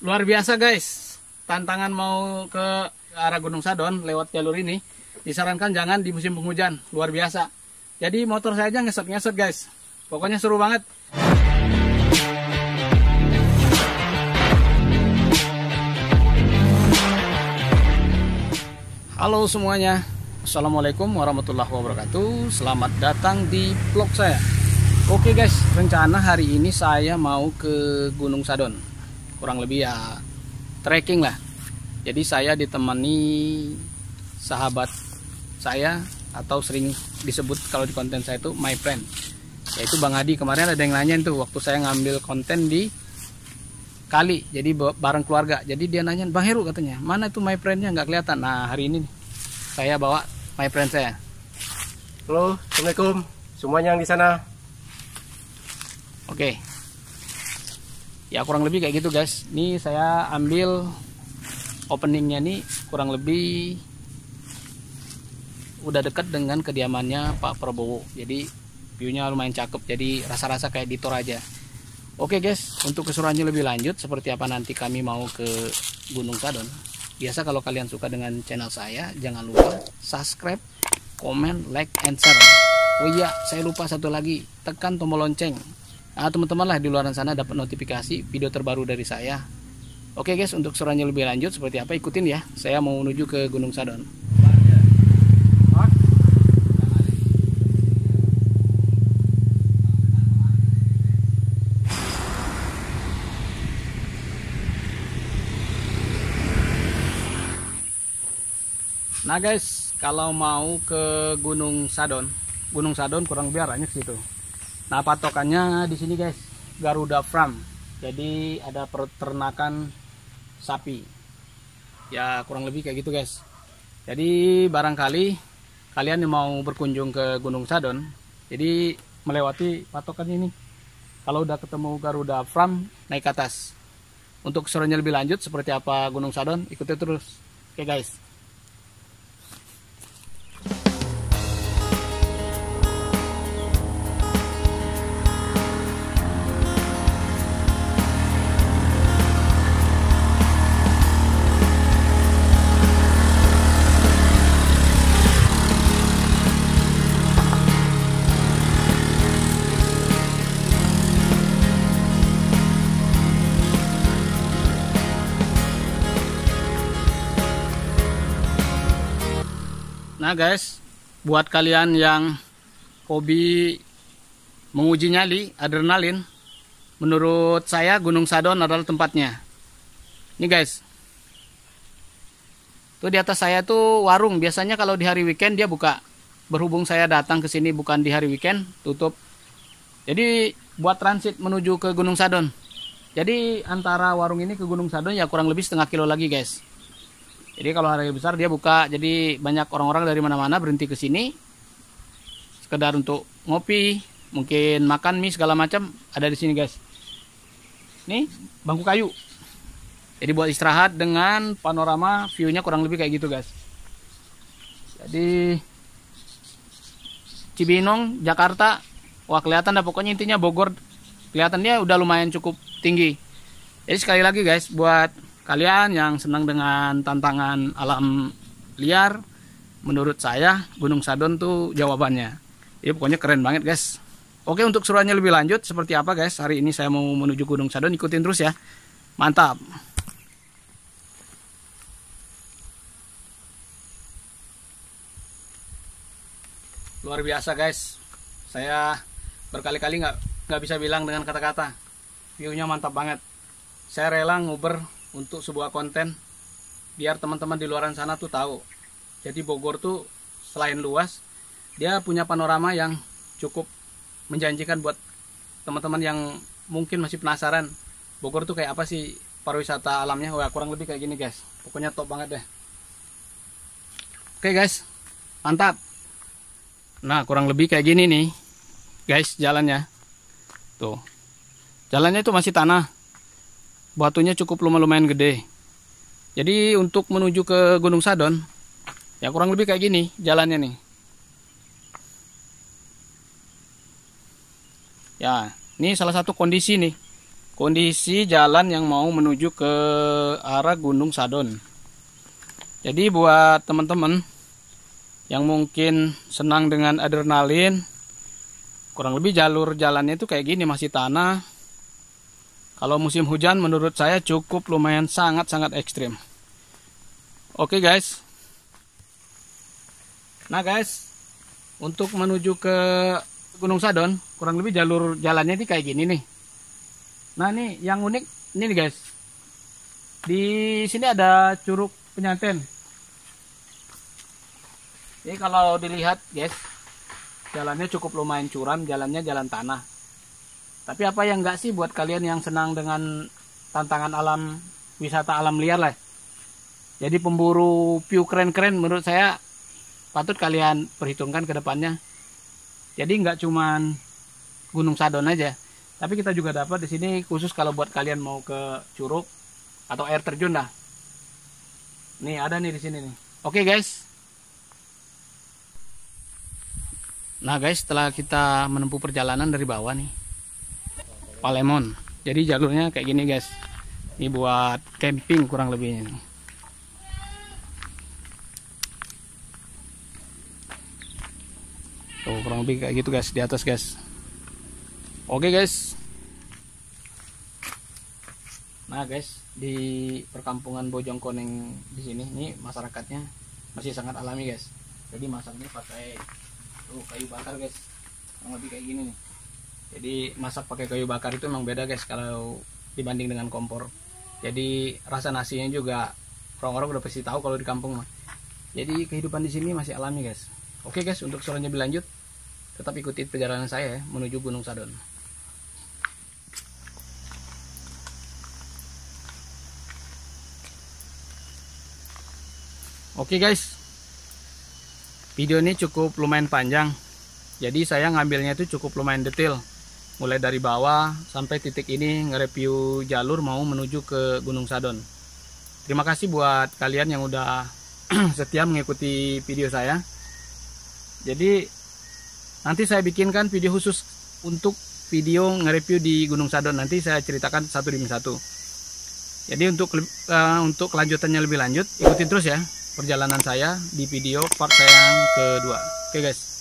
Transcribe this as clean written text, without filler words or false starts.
Luar biasa guys, tantangan mau ke arah Gunung Sadon lewat jalur ini disarankan jangan di musim penghujan, luar biasa. Jadi motor saya aja ngesot-ngesot guys, pokoknya seru banget. Halo semuanya, Assalamualaikum warahmatullahi wabarakatuh. Selamat datang di vlog saya. Oke guys, rencana hari ini saya mau ke Gunung Sadon, kurang lebih ya trekking lah. Jadi saya ditemani sahabat saya, atau sering disebut kalau di konten saya itu my friend, yaitu Bang Adi. Kemarin ada yang nanyain tuh waktu saya ngambil konten di kali, jadi bareng keluarga. Jadi dia nanyain, Bang Heru katanya, mana itu my friendnya, nggak kelihatan. Nah hari ini saya bawa my friend saya. Halo, Assalamualaikum semuanya yang di sana. Oke, ya kurang lebih kayak gitu guys. Ini saya ambil openingnya nih kurang lebih udah dekat dengan kediamannya Pak Prabowo. Jadi viewnya lumayan cakep, jadi rasa-rasa kayak di Toraja. Oke guys, untuk keseruannya lebih lanjut seperti apa nanti kami mau ke Gunung Sadon. Biasa kalau kalian suka dengan channel saya, jangan lupa subscribe, komen, like, and share. Oh iya, saya lupa satu lagi, tekan tombol lonceng. Nah teman-teman lah di luar sana dapat notifikasi video terbaru dari saya. Oke guys, untuk keseruannya lebih lanjut seperti apa, ikutin ya. Saya mau menuju ke Gunung Sadon. Nah guys, kalau mau ke Gunung Sadon kurang lebih arahnya ke situ. Nah patokannya di sini guys, Garuda Farm. Jadi ada peternakan sapi. Ya kurang lebih kayak gitu guys. Jadi barangkali kalian yang mau berkunjung ke Gunung Sadon, jadi melewati patokan ini. Kalau udah ketemu Garuda Farm, naik ke atas. Untuk keseruannya lebih lanjut seperti apa Gunung Sadon, ikuti terus. Oke guys. Nah guys, buat kalian yang hobi menguji nyali, adrenalin, menurut saya Gunung Sadon adalah tempatnya. Ini guys, tuh di atas saya tuh warung. Biasanya kalau di hari weekend dia buka. Berhubung saya datang ke sini bukan di hari weekend, tutup. Jadi buat transit menuju ke Gunung Sadon. Jadi antara warung ini ke Gunung Sadon ya kurang lebih setengah kilo lagi guys. Jadi kalau hari besar dia buka, jadi banyak orang-orang dari mana-mana berhenti ke sini sekedar untuk ngopi, mungkin makan mie segala macam ada di sini guys. Nih bangku kayu. Jadi buat istirahat dengan panorama view-nya kurang lebih kayak gitu guys. Jadi Cibinong, Jakarta, wah kelihatan dah pokoknya, intinya Bogor kelihatannya udah lumayan cukup tinggi. Jadi sekali lagi guys, buat kalian yang senang dengan tantangan alam liar, menurut saya Gunung Sadon tuh jawabannya. Ini pokoknya keren banget guys. Oke, untuk keseruannya lebih lanjut seperti apa guys, hari ini saya mau menuju Gunung Sadon, ikutin terus ya. Mantap. Luar biasa guys. Saya berkali-kali nggak bisa bilang dengan kata-kata. View-nya mantap banget. Saya rela nguber untuk sebuah konten biar teman-teman di luaran sana tuh tahu. Jadi Bogor tuh selain luas, dia punya panorama yang cukup menjanjikan buat teman-teman yang mungkin masih penasaran Bogor tuh kayak apa sih pariwisata alamnya. Wah kurang lebih kayak gini guys, pokoknya top banget deh. Oke guys, mantap. Nah kurang lebih kayak gini nih guys jalannya. Tuh jalannya itu masih tanah, batunya cukup lumayan gede. Jadi untuk menuju ke Gunung Sadon ya kurang lebih kayak gini jalannya nih. Ya, ini salah satu kondisi nih. kondisi jalan yang mau menuju ke arah Gunung Sadon. Jadi buat teman-teman yang mungkin senang dengan adrenalin, kurang lebih jalur jalannya itu kayak gini, masih tanah. Kalau musim hujan menurut saya cukup lumayan sangat-sangat ekstrim. Oke guys. Nah guys, untuk menuju ke Gunung Sadon, kurang lebih jalur jalannya ini kayak gini nih. Nah nih yang unik ini nih guys. Di sini ada Curug Penyanten. Jadi kalau dilihat guys, jalannya cukup lumayan curam, jalannya jalan tanah. Tapi apa yang enggak sih buat kalian yang senang dengan tantangan alam, wisata alam liar lah. Jadi pemburu view keren-keren menurut saya patut kalian perhitungkan ke depannya. Jadi nggak cuman Gunung Sadon aja, tapi kita juga dapat di sini khusus kalau buat kalian mau ke curug atau air terjun lah. Nih ada nih di sini nih. Oke guys. Nah guys, setelah kita menempuh perjalanan dari bawah nih, Palemon. Jadi jalurnya kayak gini guys. Ini buat camping kurang lebihnya. Tuh kurang lebih kayak gitu guys di atas guys. Oke guys. Nah guys, di perkampungan Bojongkoneng di sini nih masyarakatnya masih sangat alami guys. Jadi masaknya pakai kayu bakar guys, kurang lebih kayak gini nih. Jadi masak pakai kayu bakar itu memang beda guys kalau dibanding dengan kompor. Jadi rasa nasinya juga orang-orang udah pasti tahu kalau di kampung mah. Jadi kehidupan di sini masih alami guys. Oke guys, untuk soalnya lebih lanjut tetap ikuti perjalanan saya ya, menuju Gunung Sadon. Oke guys, video ini cukup lumayan panjang, jadi saya ngambilnya itu cukup lumayan detail, mulai dari bawah sampai titik ini nge-review jalur mau menuju ke Gunung Sadon. Terima kasih buat kalian yang udah setia mengikuti video saya. Jadi nanti saya bikinkan video khusus untuk video nge-review di Gunung Sadon, nanti saya ceritakan satu demi satu. Jadi untuk kelanjutannya lebih lanjut, ikutin terus ya perjalanan saya di video part saya yang kedua. Oke guys.